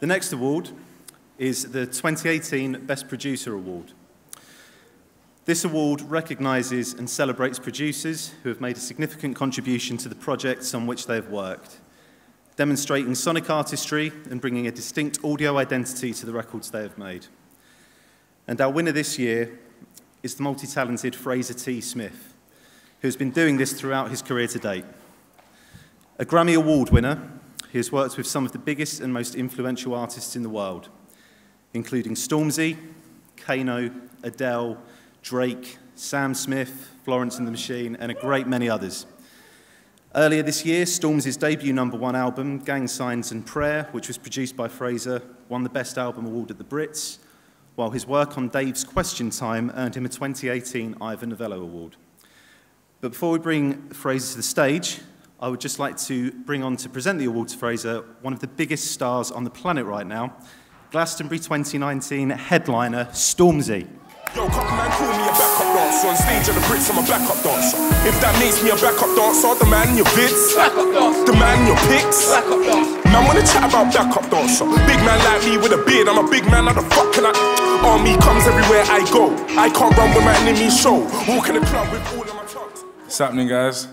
The next award is the 2018 Best Producer Award. This award recognises and celebrates producers who have made a significant contribution to the projects on which they have worked, demonstrating sonic artistry and bringing a distinct audio identity to the records they have made. And our winner this year is the multi-talented Fraser T Smith, who has been doing this throughout his career to date. A Grammy Award winner, he has worked with some of the biggest and most influential artists in the world, including Stormzy, Kano, Adele, Drake, Sam Smith, Florence and the Machine, and a great many others. Earlier this year, Stormzy's debut #1 album, Gang Signs and Prayer, which was produced by Fraser, won the Best Album Award at the Brits, while his work on Dave's Question Time earned him a 2018 Ivor Novello Award. But before we bring Fraser to the stage, I would just like to bring on to present the award to Fraser, one of the biggest stars on the planet right now, Glastonbury 2019 headliner, Stormzy. Yo, couple man call me a backup dancer. On stage at the Brits, I'm a backup dancer. If that makes me a backup dancer, the man in your vids, the man in your pics. Man wanna chat about backup dancer. Big man like me with a beard, I'm a big man, how the fuck can I? Army comes everywhere I go. I can't run with my enemies show. Walk in the club with all of my chunks. What's happening, guys?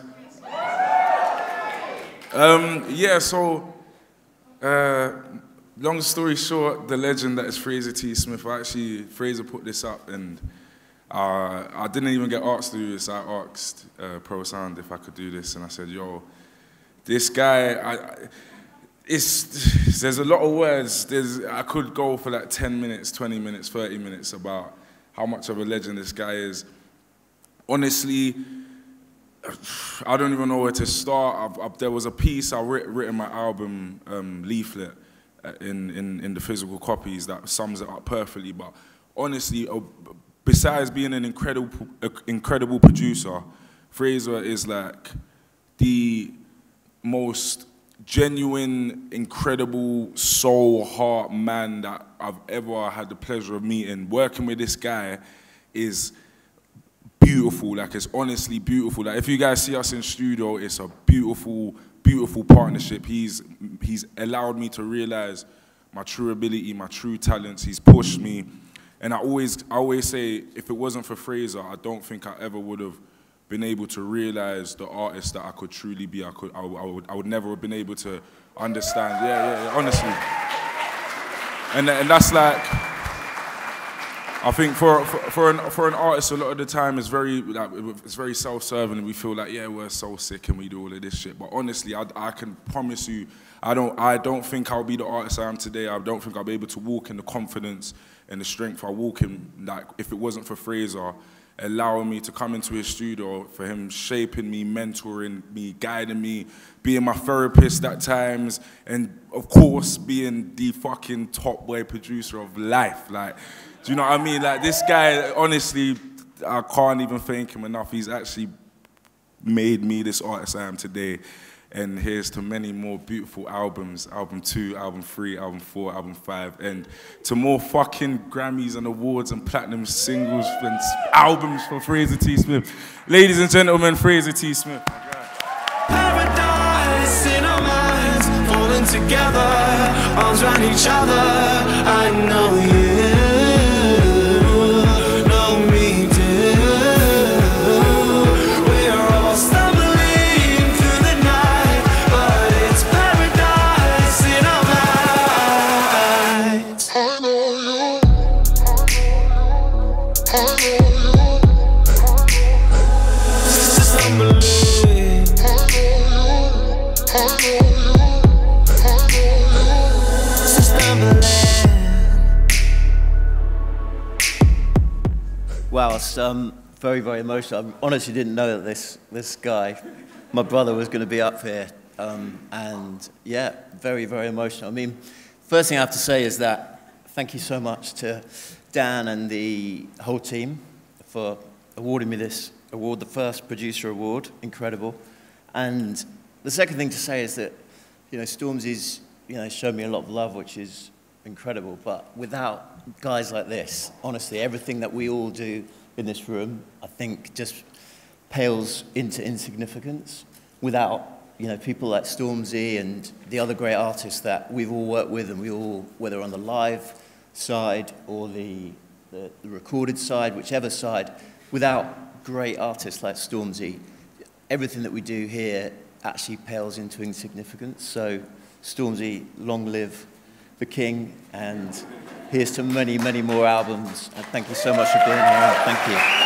Long story short, the legend that is Fraser T Smith, Fraser put this up, and I didn't even get asked to do this. I asked Pro Sound if I could do this, and I said, yo, this guy, there's a lot of words. I could go for like 10 minutes, 20 minutes, 30 minutes about how much of a legend this guy is. Honestly, I don't even know where to start. There was a piece I written my album leaflet in the physical copies that sums it up perfectly. But honestly, besides being an incredible producer, Fraser is like the most genuine, incredible soul, heart man that I've ever had the pleasure of meeting. Working with this guy is beautiful. Like, it's honestly beautiful. Like, if you guys see us in studio, it's a beautiful, beautiful partnership. He's allowed me to realize my true ability, my true talents. He's pushed me, and I always say, if it wasn't for Fraser, I don't think I ever would have been able to realize the artist that I could truly be. I would never have been able to understand. Yeah, honestly. And that's like, I think for an artist, a lot of the time it's very self-serving, and we feel like, yeah, we're so sick and we do all of this shit. But honestly, I can promise you, I don't think I'll be the artist I am today. I don't think I'll be able to walk in the confidence and the strength I walk in, like, if it wasn't for Fraser allowing me to come into his studio, for him shaping me, mentoring me, guiding me, being my therapist at times, and of course being the fucking top boy producer of life. Like, do you know what I mean? Like, this guy, honestly, I can't even thank him enough. He's actually made me this artist I am today. And here's to many more beautiful albums, album 2, album 3, album 4, album 5, and to more fucking Grammys and awards and platinum singles and albums from Fraser T Smith. Ladies and gentlemen, Fraser T Smith. Paradise in our minds, falling together, arms around each other. I know you. Wow, it's very, very emotional. I honestly didn't know that this guy, my brother, was going to be up here. And yeah, very, very emotional. I mean, first thing I have to say is that thank you so much to Dan and the whole team for awarding me this award, the first producer award. Incredible. And the second thing to say is that, Stormzy's, shown me a lot of love, which is incredible. But without guys like this, honestly, everything that we all do in this room, I think, just pales into insignificance without you know, people like Stormzy and the other great artists that we've all worked with, and we all, whether on the live side or the recorded side, whichever side, without great artists like Stormzy, everything that we do here actually pales into insignificance. So Stormzy, long live the king, and here's to many, many more albums. And thank you so much for being here. Thank you.